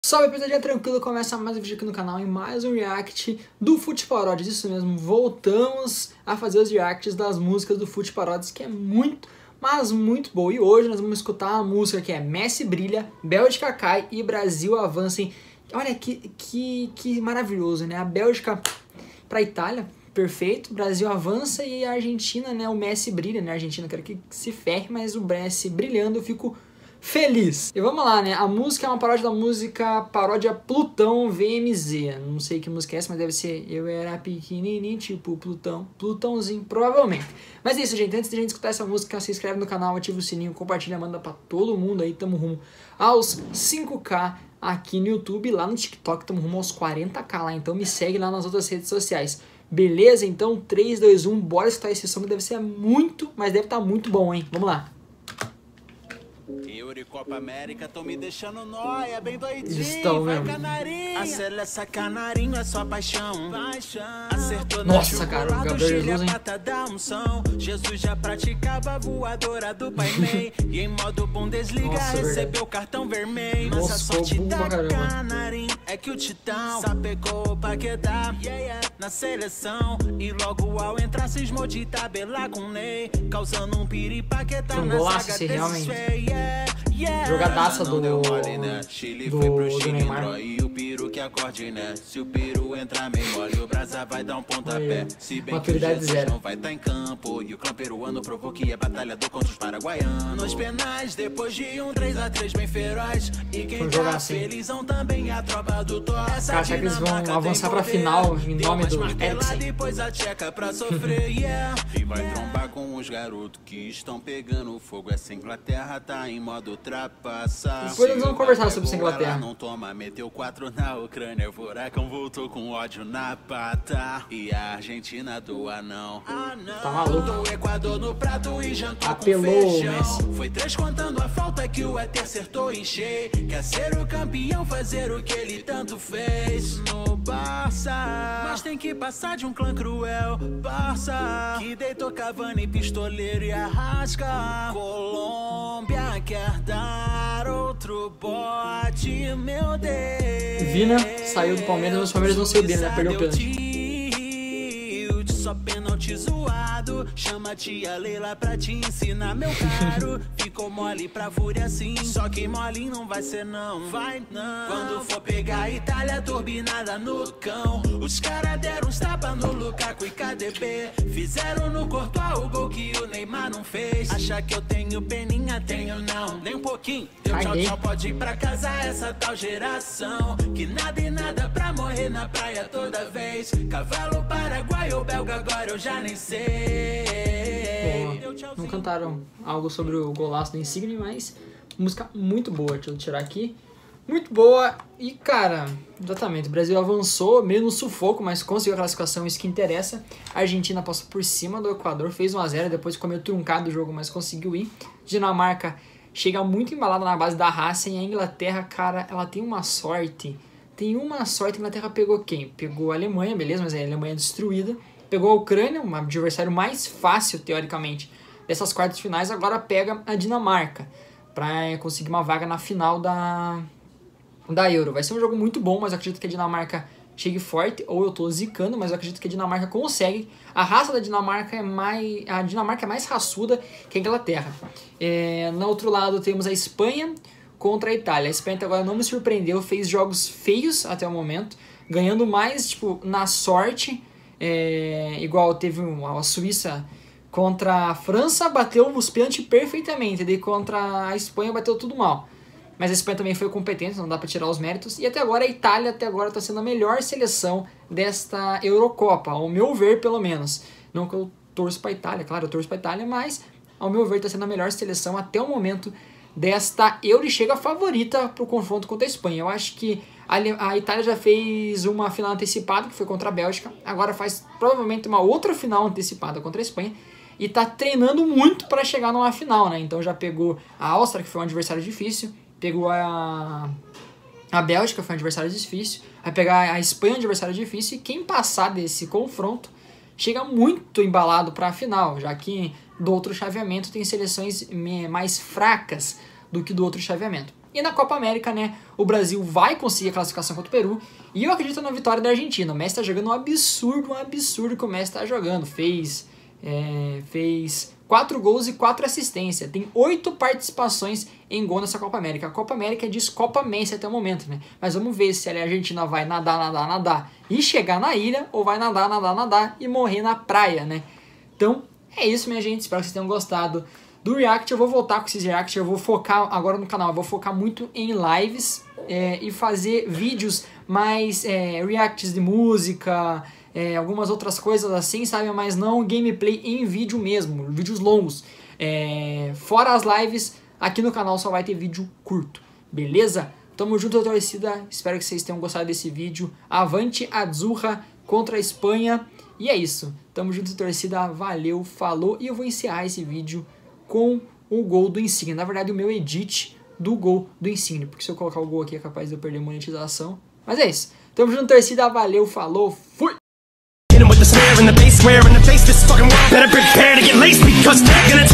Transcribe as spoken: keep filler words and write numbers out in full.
Salve, pesadinha tranquila, começa mais um vídeo aqui no canal e mais um react do Fute Paródias. Isso mesmo, voltamos a fazer os reacts das músicas do Fute Paródias, que é muito, mas muito boa. E hoje nós vamos escutar uma música que é Messi Brilha, Bélgica Cai e Brasil Avancem. Olha que, que, que maravilhoso, né? A Bélgica pra Itália, perfeito, Brasil avança e a Argentina, né? O Messi brilha, né? A Argentina quero que se ferre, mas o Messi brilhando eu fico feliz. E vamos lá, né? A música é uma paródia da música paródia Plutão V M Z. Não sei que música é essa, mas deve ser Eu Era Pequenininho, tipo Plutão, Plutãozinho, provavelmente. Mas é isso, gente. Antes de a gente escutar essa música, se inscreve no canal, ativa o sininho, compartilha, manda pra todo mundo aí. Tamo rumo aos cinco K aqui no YouTube. Lá no TikTok tamo rumo aos quarenta K lá. Então me segue lá nas outras redes sociais. Beleza? Então três, dois, um, bora escutar esse som que deve ser muito, mas deve estar muito bom, hein? Vamos lá. Euro e Copa América tão me deixando nóia, bem doidinho. Estão vai mesmo. Canarinho. Acelera essa canarinho, é só paixão. paixão. Acertou Nossa, na cara, o jugular do Gabriel Chile, Jesus, hein? a prata da unção. Jesus já praticava a voadora do Pai Mei. E em modo Bundesliga Nossa, recebeu cartão vermelho. Mas Nossa, a sorte burro pra da caramba. canarinho é que o Titão sapecou o Paquetá yeah, yeah, na seleção. E logo ao entrar cismou de tabelar com Ney, causando um piripaquetá Um na golaço zaga esse, desses realmente. feios. Yeah, yeah. Jogadaça do, Não deu mole, né? Chile do, foi pro do Chile, Neymar. e o peru que acorde, né? Se o peru entrar meio mole, o Brasa vai dar um pontapé. Se bem que o Maturidade Jesus zero. não vai tá em campo. E o clã peruano provou que é batalhador contra os paraguaianos. Nos penais, depois de um três a três bem feroz. E quem Vamos jogar tá assim. felizão também é a tropa do Thor. Essa Cara, será que eles vão Dinamarca avançar tem pra poder. final em Deu nome umas do marteladas, Eriksen? depois a tcheca pra sofrer, yeah. E vai trombar com os garotos que estão pegando fogo. Essa Inglaterra tá em modo ultrapassar. Depois nós vamos conversar sobre essa Inglaterra. Não toma, meteu quatro na Ucrânia. O furacão voltou com ódio na pata. E a Argentina do anão. Tá maluco? Botou o Equador no prato e jantou Apelou com o feijão. Messi. Foi três contando a falta que o E T acertou em cheio. Quer ser o campeão, fazer o que ele tanto fez no Barça. Mas tem que passar de um clã cruel, Barça, que deitou Cavani, Pistoleiro e Arrasca. Colômbia quer dar outro bote, meu Deus. Vina saiu do Palmeiras, mas os Palmeiras não saiu dele, né? Perdeu o pênalti. Só pênalti zoado. Chama a tia Leila pra te ensinar, meu caro. Ficou mole pra fúria sim, só que mole não vai ser não. Vai não. Quando for pegar a Itália turbinada no cão, os caras deram uns tapas no Lukaku e K D B. Fizeram no Courtois o gol que o Neymar não fez. Acha que eu tenho peninha? Tenho não, nem um pouquinho. Deu tchau tchau, pode ir pra casa essa tal geração. Que nada e nada pra morrer na praia toda vez. Cavalo paraguaio ou belga, agora eu já nem sei. Pô, não cantaram algo sobre o golaço do Insigne, mas música muito boa, deixa eu tirar aqui. Muito boa e, cara, exatamente, o Brasil avançou, meio no sufoco, mas conseguiu a classificação, isso que interessa. A Argentina passou por cima do Equador, fez um a zero, depois ficou meio truncado o jogo, mas conseguiu ir. Dinamarca chega muito embalada na base da raça e a Inglaterra, cara, ela tem uma sorte. Tem uma sorte, a Inglaterra pegou quem? Pegou a Alemanha, beleza, mas a Alemanha é destruída. Pegou a Ucrânia, um adversário mais fácil, teoricamente, dessas quartas finais. Agora pega a Dinamarca para conseguir uma vaga na final da, da Euro. Vai ser um jogo muito bom, mas eu acredito que a Dinamarca chegue forte. Ou eu tô zicando, mas eu acredito que a Dinamarca consegue. A raça da Dinamarca é mais, a Dinamarca é mais raçuda que a Inglaterra. É, no outro lado temos a Espanha contra a Itália. A Espanha até agora não me surpreendeu, fez jogos feios até o momento, ganhando mais tipo na sorte. É, igual teve a Suíça contra a França, bateu os pênaltis perfeitamente, daí contra a Espanha bateu tudo mal. Mas a Espanha também foi competente, não dá para tirar os méritos. E até agora a Itália até agora está sendo a melhor seleção desta Eurocopa, ao meu ver pelo menos. Não que eu torço para a Itália, claro, eu torço para a Itália, mas ao meu ver está sendo a melhor seleção até o momento desta Euro e chega favorita para o confronto contra a Espanha. Eu acho que a Itália já fez uma final antecipada, que foi contra a Bélgica. Agora faz provavelmente uma outra final antecipada contra a Espanha. E tá treinando muito para chegar numa final, né? Então já pegou a Áustria, que foi um adversário difícil. Pegou a, a Bélgica, que foi um adversário difícil. Vai pegar a Espanha, um adversário difícil. E quem passar desse confronto chega muito embalado para a final. Já que do outro chaveamento tem seleções mais fracas do que do outro chaveamento. E na Copa América, né, o Brasil vai conseguir a classificação contra o Peru. E eu acredito na vitória da Argentina. O Messi tá jogando um absurdo, um absurdo que o Messi tá jogando. Fez, é, fez quatro gols e quatro assistências. Tem oito participações em gol nessa Copa América. A Copa América diz Copa Messi até o momento, né? Mas vamos ver se a Argentina vai nadar, nadar, nadar e chegar na ilha, ou vai nadar, nadar, nadar e morrer na praia, né? Então, é isso, minha gente. Espero que vocês tenham gostado do React. Eu vou voltar com esses React. Eu vou focar agora no canal. Eu vou focar muito em lives é, e fazer vídeos mais é, Reacts de música, é, algumas outras coisas assim, sabe? Mas não gameplay em vídeo mesmo, vídeos longos. É, fora as lives, aqui no canal só vai ter vídeo curto, beleza? Tamo junto, torcida. Espero que vocês tenham gostado desse vídeo. Avante Azzurra contra a Espanha. E é isso. Tamo junto, torcida. Valeu, falou. E eu vou encerrar esse vídeo com o gol do Insigne. Na verdade, o meu edit do gol do Insigne. Porque se eu colocar o gol aqui é capaz de eu perder monetização. Mas é isso. Tamo junto, torcida. Valeu, falou, fui! With the snare and the bass square in the face, this fucking world better prepare to get laced because they're gonna